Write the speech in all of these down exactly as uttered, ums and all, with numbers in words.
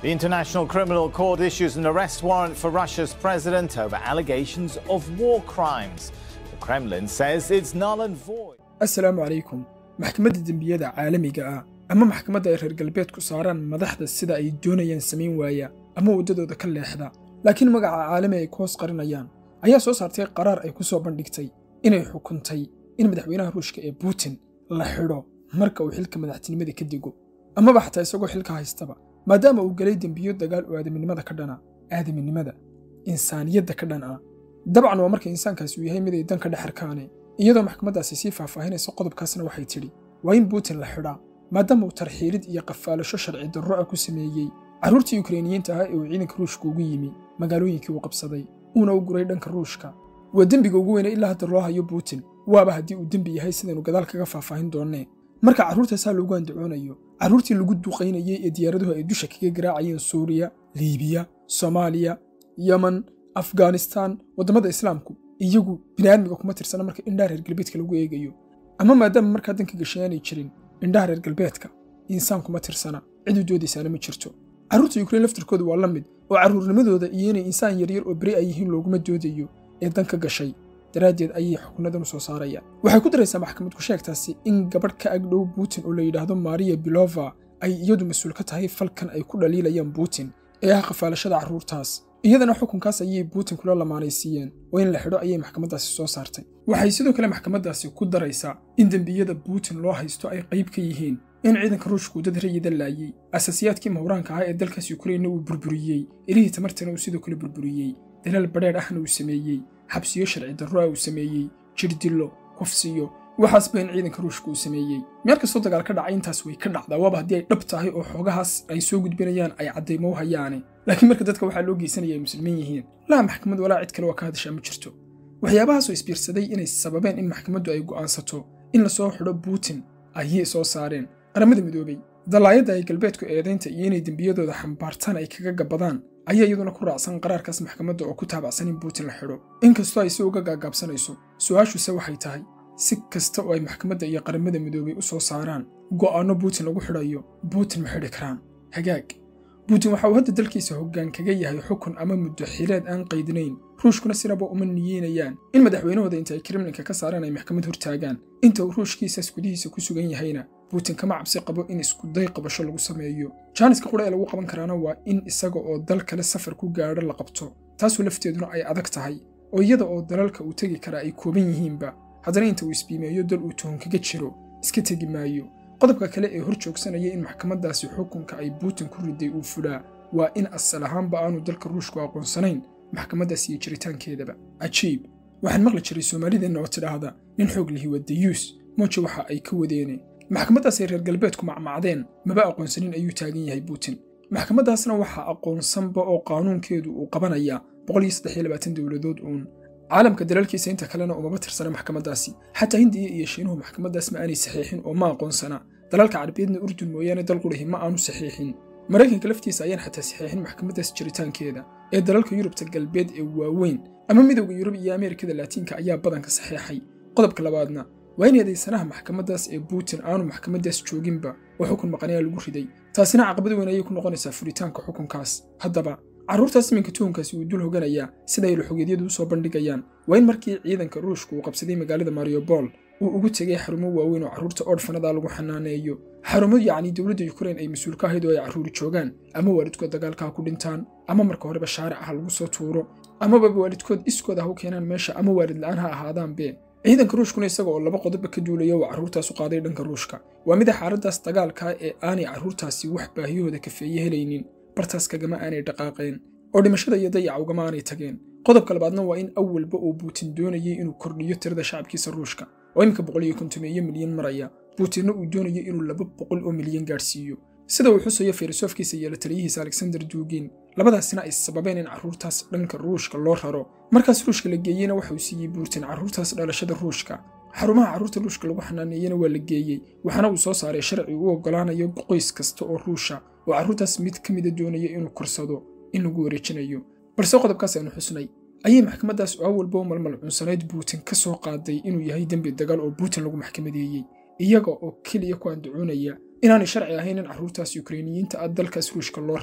The International Criminal Court issues an arrest warrant for Russia's president over allegations of war crimes. The Kremlin says it's null and void. Assalamu alaikum. Maxkamadda dambiyada caalamiga ah ama maxkamadda ay reer galbeedku saaraan madaxda sida ay doonayaan sameyn waaya ama wadadooda ka leexda laakiin magaca caalami ay koos qarinayaan ayaa soo saartay qaraar ay ku soo bandhigtay inay xukuntay in madaxweynaha Ruushka ee Putin la xidho marka uu xilka madaxtinimada ka digo ama baxta isagoo xilka haystaba maadaama uu galay dambiyo dagaal oo aadaminimada ka dhana aadaminimada insaaniyadda ka dhana dabcan waa marka insaankaasi uu yahay mid ay dan ka dhaxarkaane iyadoo maxkamaddaasi si faahfaahinayso qodobkaasna waxay tiri waa in Putin la xidhaa maadaama uu tarxiilid iyo qafaalasho sharci darro ah ku sameeyay carruurtii Ukrainiyiinta ah ee uu ciidanka Ruushka ugu yimi magaalooyinkii uu qabsaday uuna u guray dhanka Ruushka waa dambiga ugu weyn ee ilaa hadda loo hayo Putin waaba haddii uu dambi yahay sidaynu gadaal kaga faahfaahin doonee marka carruurtaas loogu andacoonayo carruurtii lagu duqaynayay ee diyaaraduhu ay dusha kaga garaacayeen Suuriya, Liibiya, Soomaaliya, Yemen, Afghanistan, wadamada Islaamku iyagu bini'aadmiga kuma tirsana marka indhaha reer galbeedka lagu eegayo ama maadaama marka danka gashaanay jirin indhaha reer galbeedka insaan kuma tirsana cid u doodaysaana ma jirto carruurta Ukraine laftirkoodu waa la mid oo carruurnimadooda iyo inay insaan yar yar oo bari ay yihiin looguma doodayo ee danka gashay daraadeed ayay xukunadan soo saarayaan waxay ku daraysaa maxkamad ku sheegtaasi in gabadh ka ag dhow Putin oo la yiraahdo Maria Belova ay iyadu mas'uul ka tahay falkan ay ku dhaliilayaan Putin ee ah qafaalashada carruurtaas iyadana xukunkaas ayay Putin kula lamaanaysiiyeen oo in la xidho ayay maxkamaddaasi soo saartay waxay sidoo kale maxkamaddaasi ku daraysaa in dambiyada Putin loo haysto ay qayb ka yihiin in ciidanka Ruushku dad rayida laayay asaasiyaadkii mahuraanka ah ee dalkaas Ukraine uu burburiyay ilaahi tamartana uu sidoo kale burburiyay dalal badheer ahna uu sameeyay xabsiyo sharci darro ah uu sameeyay jirdilo kufsiyo waxaas been ciidanka Ruushku uu sameeyay meel kastoo dagaal ka dhacay intaas way ka dhacdaa waaba haddii ay dhab tahay oo xogahaas ay soo gudbinayaan ay cadeymo hayaan laakiin marka dadka waxa loo geysanayaa muslimiin yihiin la maxkamad walaa cid kale oo ka hadasha ma jirto waxyaabahaas oo isbiirsaday inay sababeen in maxkamaddu ay go'aansato in la soo xidho Putin ayay soo saareen qaramada midoobay dalaayada ay galbeedku eedeynta iyo inay dambiyadooda xambaartaan ay kaga gabadaan ayaa iyaduna ku raacsan qaraarkaas maxkamadda oo ku taabacsan in Putin la xidho inkastoo ay si uga gaagaabsanayso su'aashuuse waxay tahay si kasta oo ay maxkamadda iyo qaramada midoobay u soo saaraan go'aano Putin lagu xidhayo Putin ma xidhi karaan hagaag Putin waxa uu hadda dalkiisa hoggaan kaga yahay xukun ama muddo xileed aan qaydinayn Ruushkuna sinaba uma niyeynayaan in madaxweynahooda inta ay Kremlinka ka saaraan ay maxkamad hortaagaan inta uu Ruushkiisa iskudihiisa ku sugan yahayna Putin kama cabsi qabo in isku day qabasho lagu sameeyo jaaniska qura ee lagu qaban karaana waa in isaga oo dal kale safar ku gaadho la qabto taasoo lafteeduna ay adag tahay oo iyada oo dalalka uu tagi kara ay kooban yihiinba haddana inta uu isbiimeeyo dal uu tuhun kaga jiro iska tagi maayo qodobka kale ee hor joogsanaya in maxkamaddaasi xukunka ay Putin ku riday uu fulaa waa in asal ahaanba aanu dalka Ruushku aqoonsanayn maxkamaddaasi iyo jiritaankeedaba ajiib waxaan maqli jiray Soomaalideenna oo tidhaahda nin xoog lihi wadayuus mooje waxa ay ka wadeeneen maxkamaddaasi reer galbeedku macmacdeen maba aqoonsanin ayuu taagan yahay Putin maxkamaddaasna waxa aqoonsanba oo qaanuunkeedu uu qabanaya boqol iyo saddex iyo labaatan dawladood uun caalamka dalalkiisa inta kalena uma tirsana maxkamaddaasi xataa Hindiya iyo Shiinuhu maxkamaddaas ma aanay saxiixin oo ma aqoonsana dalalka Carabiyeedna Urdun mooyaane dal qurahi ma aanu saxiixin Mareykanka laftiisa ayaan xataa saxiixin maxkamaddaas jiritaankeeda ee dalalka Yurubta galbeed ee waaweyn ama midowga Yurub iyo Ameerikada Laatiinka ayaa badanka saxiixay qodobka labaadna waa in eedaysanaha maxkamaddaas ee Putin aanu maxkamaddaas jooginba oo xukun maqanaya lagu riday taasina caqabad weyn ayay ku noqonaysaa furitaanka xukunkaas haddaba carruurtaas minka tuhunkaasi uu dul hoganaya sida ay xogeedyadu soo bandhigayaan waa in markii ciidanka Ruushku uu qabsaday magaalada Mariupol uu ugu tagay xarumo waaweyn oo carruurta orfanada lagu xanaaneeyo xarumo yacni dawladda Ukraine ay mas'uul ka ahayd oo ay carruur joogaan ama waalidkood dagaalka ku dhintaan ama marka horeba shaaric ah lagu soo tuuro ama baba waalidkood iskood ah u keenaan meesha ama waalid la'aan ha ahaadaan be ciidanka Ruushkuna isaga oo laba qodob ka duulaya oo carruurtaas u qaaday dhanka Ruushka waa mid xaaladdaas dagaalka ee aanay carruurtaasi wax baahiyooda kafeeye helaynin bartaas kagama aanay dhaqaaqeen oo dhimashada iyo dayaca ugama aanay tageen qodobka labaadna waa in awalba uu Putin doonayay inuu kordhiyo tirada shacabkiisa Ruushka oo imka boqol iyo konton milyan maraya Putinna uu doonayay inuu laba boqol oo milyan gaarsiiyo sida uu xusayo Ferisovkiisa iyo la taliyihiisa Alexander Dugin labadaasina ay sababeen in carruurtaas dhanka Ruushka loo raro markaas Ruushka la geeyayna waxa uu siiyay Putin carruurtaas dhalashada Ruushka xarumaha carruurta Ruushka lagu xanaaneeyayna waa la geeyay waxaana uu soo saaray sharci uu ogolaanayo qoys kasta oo Ruusha oo carruurtaas mid ka mid ah doonaya inuu korsado in lagu wareejinayo balse qodobkaas aynu xusnay ayay maxkamaddaas oo awalba malmal cunsanayd Putin ka soo qaaday inuu yahay dambi dagaal oo Putin lagu maxkamadeeyay iyaga oo kaliya ku andacoonaya inaanay sharci ahayn in carruurtaas Ukrainiyiinta ah dalkaas Ruushka loo raraa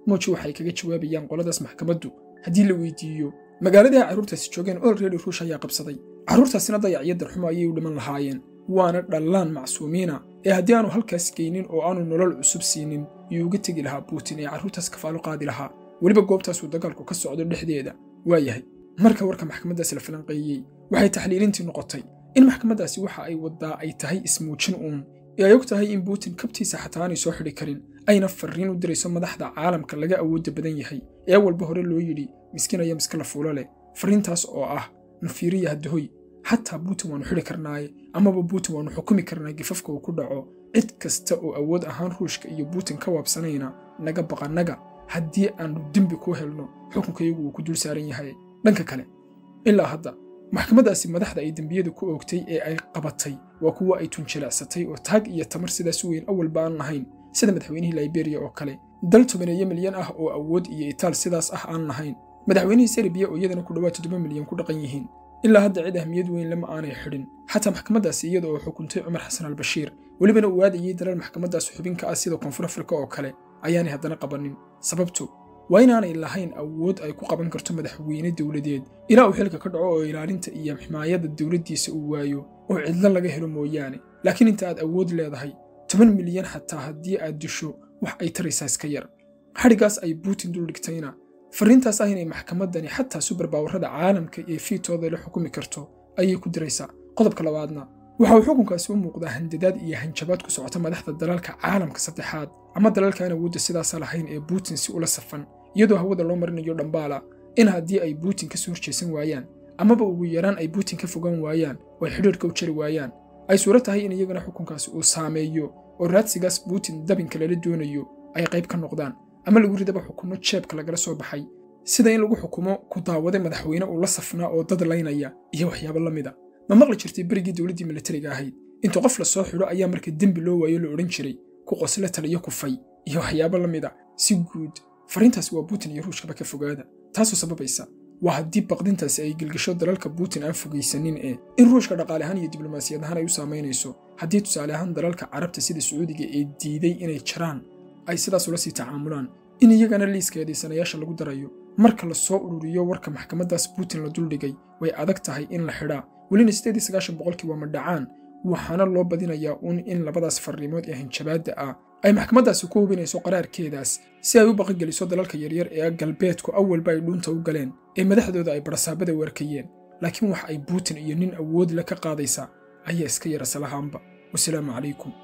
muuji waxay kaga jawaabayaan qoladaas maxkamaddu haddii la weydiiyo magaaladii carruurtaasi joogeen already ruush ayaa qabsaday carruurtaasina dayac iyo darxumo ayay u dhiman lahaayeen waana dhallaan macsuumiina ee haddii aanu halkaas geynin oo aanu nolol cusub siinin yuu uga tegi lahaa Putin ee carruurtaas kafaalo qaadi lahaa weliba goobtaas uu dagaalku ka socdo dhexdeeda waayahay marka warka maxkamaddaasi la falanqeeyey waxay taxliilintii noqotay in maxkamaddaasi waxa ay wadaa ay tahay ismuujin uun ee ay og tahay in Putin kabtiisa xataa aanay soo xidhi karin ayna farriin u dirayso madaxda caalamka laga awoodda badan yahay ee walba hore loo yidhi miskiin ayaa miska la fuulo leh farriintaas oo ah nafiiriya haddahoy xataa Putin waanu xidhi karnaaye amaba Putin waanu xukumi karnaa gifafka uu ku dhaco cid kasta oo awood ahaan ruushka iyo Putin ka waabsanayna naga baqanaga haddii aanu dembi ku helno xukunkayagu uu ku dul saaran yahay dhanka kale ilaa hadda maxkamaddaasi madaxda ay dembiyada ku oogtay ee ay qabatay waa kuwa ay tunjilacsatay oo taag iyo tamar sidaas weyn awalba aan lahayn sida madaxweynihii Liberia oo kale dal tobaneeyo milyan ah oo awood iyo itaal sidaas ah aan lahayn madaxweynihii Serbia oo iyadana ku dhawaad toddoba milyan ku dhaqan yihiin ilaa hadda cid ahmiyad weyn lama aanay xidhin xataa maxkamaddaasi iyada oo xukuntay Cumar Xasan al-Bashiir welibana uu aadayay dalal maxkamaddaas xubinka ah sida Koonfur Afrika oo kale ayaanay haddana qabanin sababtu waa inaanay lahayn awood ay ku qaban karto madaxweyne dawladeed ilaa uu xilka ka dhaco oo ilaalinta iyo xamaayada dawladdiisa uu waayo oo cidla laga helo mooyaane laakiin inta aad awood leedahay toban milyan xataa haddii aad disho wax ay taraysaa iska yar xadhigaas ay Putin dul dhigtayna farriintaas ah inay maxkamaddani xataa super baawarrada caalamka ee fiitooda la xukumi karto ayay ku diraysaa qodobka labaadna waxa uu xukunkaasi u muuqdaa handadaad iyo hanjabaad ku socota madaxda dalalka caalamka saddexaad ama dalalka aan awoodda sidaas lahayn ee Putin si ula safan iyadoo hawada loo marinayo dhambaala in haddii ay Putin ka soo horjeesan waayaan amaba ugu yaraan ay Putin ka fogaan waayaan oo ay xidhiidhka u jari waayaan ay suuro tahay in iyagana xukunkaasi uu saameeyo oo raadsigaas Putin dabinka lala doonayo ay qayb ka noqdaan ama lagu ridaba xukumo jeebka lagala soo baxay sida in lagu xukumo ku daawada madaxweyne uu la safnaa oo dad laynaya iyo waxyaabo la mid ah ma maqli jirtay berigii dawladdii militariga ahayd inta qof la soo xidho ayaa marka dembi loo waayo la odhan jiray ku qosla taliyo kufay iyo waxyaabo la mid ah si guud farriintaasi waa Putin iyo ruushkaba ka fogaada taasoo sababaysa waa haddii baqdintaasi ay gilgisho dalalka Putin aan fogaysanin ee in ruushka dhaqaale ahaan iyo diblomaasiyad ahaan ay u saameynayso haddii tusaale ahaan dalalka carabta sida Sacuudiga ee diiday inay jiraan ay sidaas ula sii tacaamulaan in iyagana liiskeedii sanayaasha lagu darayo marka la soo ururiyo warka maxkamaddaas Putin la duldhigay way adag tahay in la xidhaa welina sideed iyo sagaashan boqolkii waa madhacaan waxaana loo badinayaa uun in labadaas farriimood ee hanjabaadda ah ay maxkamaddaasi ku hubinayso qaraarkeedaas si ay u baqangeliso dalalka yaryar ee galbeedku awalba ay dhuunta u galeen ee madaxdooda ay barasaabada weerkayeen laakiin wax ay Putin iyo nin awood la ka qaadaysa ayaa iska yara salahaanba wasalaamu calaykum